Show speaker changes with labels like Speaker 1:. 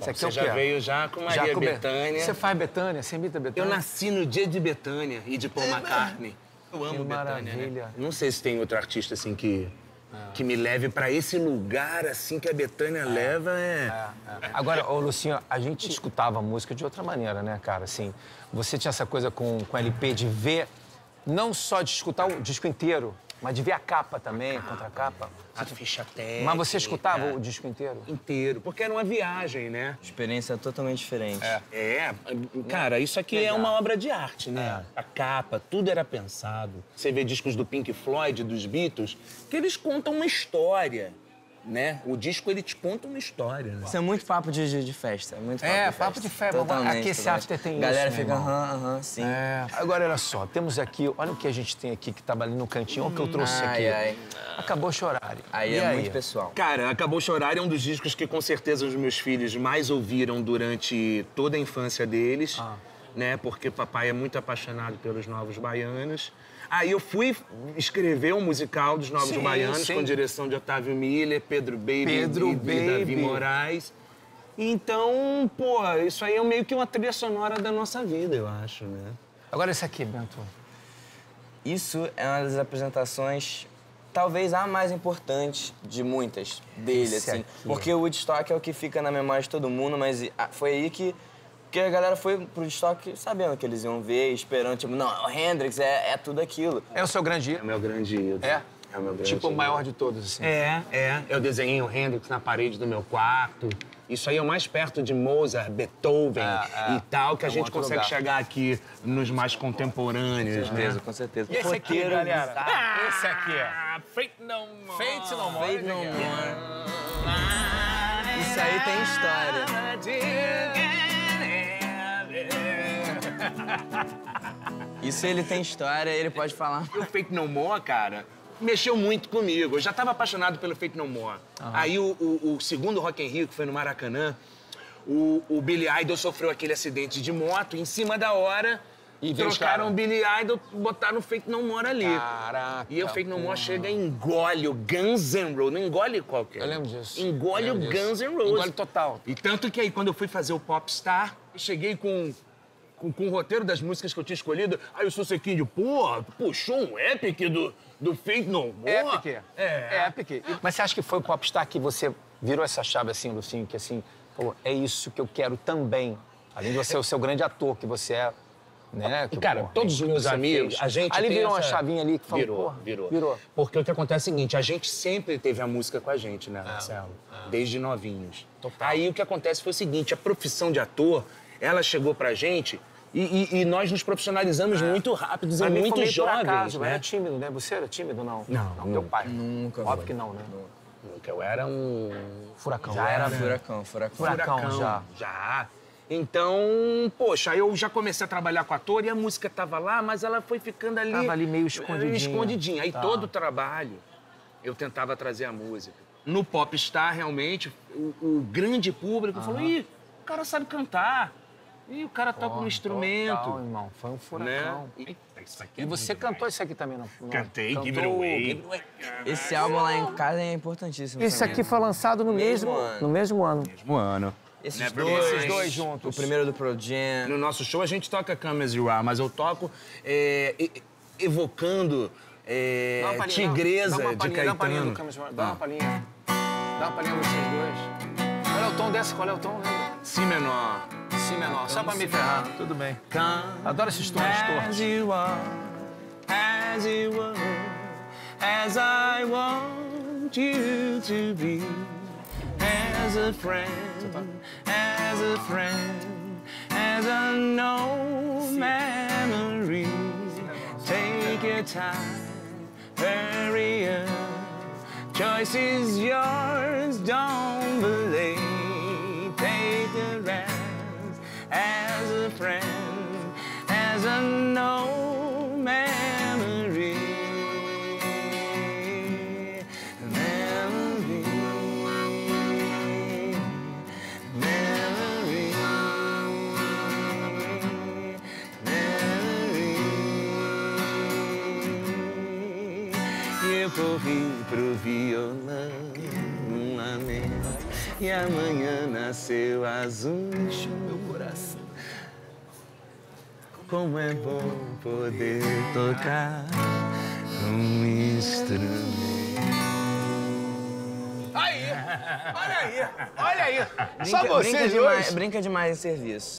Speaker 1: Isso aqui
Speaker 2: Você
Speaker 1: é o
Speaker 2: já
Speaker 1: quê?
Speaker 2: veio já com Maria Bethânia.
Speaker 1: Você faz Bethânia? Você imita Bethânia?
Speaker 2: Eu nasci no dia de Bethânia e de Paul McCartney. Eu amo Bethânia,
Speaker 1: maravilha.
Speaker 2: né? Não sei se tem outro artista, assim, que me leve pra esse lugar, assim, que a Bethânia leva,
Speaker 1: Agora, ô, Lucinho, a gente escutava a música de outra maneira, né, cara? Assim, você tinha essa coisa com LP de ver, não só de escutar o disco inteiro, mas de ver a capa também, a contracapa.
Speaker 2: A ficha técnica.
Speaker 1: Mas você escutava o disco inteiro?
Speaker 2: Inteiro, porque era uma viagem, né?
Speaker 3: Experiência totalmente diferente.
Speaker 2: Cara, isso aqui é uma obra de arte, né? A capa, tudo era pensado. Você vê discos do Pink Floyd, dos Beatles, que eles contam uma história, né? O disco, ele te conta uma história, né?
Speaker 3: Isso é muito papo de festa. Muito
Speaker 1: Papo de festa.
Speaker 3: Totalmente,
Speaker 1: Aqui esse
Speaker 3: totalmente.
Speaker 1: after tem
Speaker 3: Galera
Speaker 1: isso,
Speaker 3: fica,
Speaker 1: meu
Speaker 3: sim.
Speaker 1: Agora, olha só, temos aqui, olha o que a gente tem aqui, que tava ali no cantinho, olha o que eu trouxe aqui. Acabou chorar.
Speaker 3: Aí é muito pessoal.
Speaker 2: Cara, Acabou Chorar é um dos discos que com certeza os meus filhos mais ouviram durante toda a infância deles, né? Porque papai é muito apaixonado pelos Novos Baianos. Aí eu fui escrever um musical dos Novos Baianos com direção de Otávio Miller, Pedro Baby e Davi Moraes. Então, pô, isso aí é meio que uma trilha sonora da nossa vida, eu acho, né?
Speaker 1: Agora esse aqui, Bento.
Speaker 3: Isso é uma das apresentações, talvez a mais importante de muitas dele,
Speaker 1: Esse
Speaker 3: assim.
Speaker 1: aqui.
Speaker 3: Porque o Woodstock é o que fica na memória de todo mundo, mas foi aí que a galera foi pro Woodstock sabendo que eles iam ver, esperando, tipo, não, o Hendrix é tudo aquilo.
Speaker 1: É o seu grande
Speaker 2: É
Speaker 1: ídolo?
Speaker 2: meu grande ídolo.
Speaker 1: É?
Speaker 2: É o meu grande
Speaker 1: Tipo, o
Speaker 2: ídolo.
Speaker 1: maior de todos, assim.
Speaker 2: Eu desenhei o Hendrix na parede do meu quarto. Isso aí é o mais perto de Mozart, Beethoven e tal, que a gente
Speaker 1: outro
Speaker 2: consegue
Speaker 1: lugar.
Speaker 2: chegar aqui nos mais contemporâneos, né?
Speaker 3: Com certeza.
Speaker 1: E esse aqui, galera? Esse aqui,
Speaker 2: Fate No More.
Speaker 1: Fate No More.
Speaker 3: Fate No More. Isso aí tem história. Isso ele tem história, ele pode falar.
Speaker 2: O Fate No More, cara, mexeu muito comigo. Eu já estava apaixonado pelo Fate No More. Aí o segundo Rock in Rio, que foi no Maracanã, o Billy Idol sofreu aquele acidente de moto em cima da hora.
Speaker 1: E veio os
Speaker 2: trocaram
Speaker 1: caras.
Speaker 2: o Billy Idol, botaram o Fate No More ali.
Speaker 1: Caraca,
Speaker 2: E o Fate No More chega e engole o Guns N' Roses. Não engole qualquer.
Speaker 1: Eu lembro disso.
Speaker 2: Engole o Guns N' Roses.
Speaker 1: Engole total.
Speaker 2: E tanto que aí, quando eu fui fazer o Popstar, eu cheguei com o roteiro das músicas que eu tinha escolhido. Aí o Susequinho de, pô, puxou um epic do Fate No More.
Speaker 1: Epic. É epic. Mas você acha que foi o Popstar que você virou essa chave assim, Lucinho, que assim, falou, é isso que eu quero também. Além de você ser o seu grande ator que você é, né? Que,
Speaker 2: Cara,
Speaker 1: porra,
Speaker 2: todos os meus
Speaker 1: você
Speaker 2: amigos,
Speaker 1: fez.
Speaker 2: a gente
Speaker 1: Ali
Speaker 2: tem
Speaker 1: virou uma
Speaker 2: essa-
Speaker 1: chavinha ali que falou, porra,
Speaker 2: Virou. Porque o que acontece é o seguinte, a gente sempre teve a música com a gente, né, Marcelo? Desde novinhos. Aí o que acontece foi o seguinte, a profissão de ator, ela chegou pra gente e nós nos profissionalizamos muito rápidos e muito
Speaker 1: Por
Speaker 2: jovens,
Speaker 1: acaso,
Speaker 2: né?
Speaker 1: Era tímido, né? Você era tímido, não?
Speaker 2: Não,
Speaker 1: Teu
Speaker 2: nunca.
Speaker 1: pai?
Speaker 3: Nunca.
Speaker 1: Óbvio que não, né?
Speaker 2: Nunca, eu era um
Speaker 1: Furacão.
Speaker 3: Já era
Speaker 1: né?
Speaker 3: furacão.
Speaker 1: Furacão já.
Speaker 2: Já. Então, poxa, aí eu já comecei a trabalhar com ator e a música tava lá, mas ela foi ficando ali...
Speaker 1: Tava ali meio escondidinha.
Speaker 2: Escondidinha. Aí
Speaker 1: Tá.
Speaker 2: todo o trabalho eu tentava trazer a música. No Popstar, realmente, o grande público falou, ih, o cara sabe cantar. Ih, o cara toca um instrumento.
Speaker 1: Total, irmão. Foi um furacão.
Speaker 2: Né? Eita, isso aqui
Speaker 1: E
Speaker 2: é
Speaker 1: você
Speaker 2: bom
Speaker 1: cantou
Speaker 2: demais.
Speaker 1: isso aqui também, não?
Speaker 2: Cantei,
Speaker 1: Cantou
Speaker 2: Give It Away.
Speaker 3: Esse álbum lá em casa é importantíssimo
Speaker 1: Esse
Speaker 3: também.
Speaker 1: aqui foi lançado no mesmo
Speaker 3: ano.
Speaker 1: No mesmo ano.
Speaker 2: Mesmo ano.
Speaker 3: Esses
Speaker 2: Nevermind.
Speaker 1: Esses dois juntos.
Speaker 3: O primeiro do Pearl Jam.
Speaker 2: No nosso show a gente toca Come As You Are, mas eu toco evocando
Speaker 1: Dá uma palhinha,
Speaker 2: Tigresa
Speaker 1: dá uma
Speaker 2: de
Speaker 1: palhinha, Dá uma palhinha
Speaker 2: Caetano.
Speaker 1: do Camis Dá uma palhinha. Dá uma palhinha vocês dois. Qual é o tom dessa? Qual é o tom?
Speaker 2: Si menor.
Speaker 1: Si menor. Só pra me ferrar. Tudo bem.
Speaker 2: Come
Speaker 1: Adoro esses tons
Speaker 2: as
Speaker 1: tortos.
Speaker 2: you are, as you were, as I want you to be, as a friend, as a friend, as a no memory. Take your time, hurry up. Choice is yours, don't delay. Take the rest as a friend, as a no memory. Memory. Memory. Memory. Eu corri pro violão, um lamento. e amanhã nasceu azul. Enche meu coração. Como é bom poder tocar um instrumento.
Speaker 1: Aí, olha aí, olha aí. Só vocês
Speaker 3: brinca demais,
Speaker 1: dois.
Speaker 3: brinca demais em serviço.